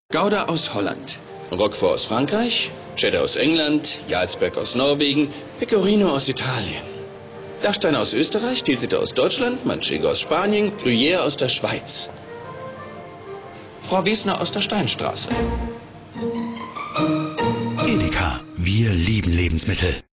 Gouda aus Holland, Roquefort aus Frankreich, Cheddar aus England, Jarlsberg aus Norwegen, Pecorino aus Italien. Dachstein aus Österreich, Tilsiter aus Deutschland, Manchego aus Spanien, Gruyère aus der Schweiz. Frau Wiesner aus der Steinstraße. Edeka, wir lieben Lebensmittel.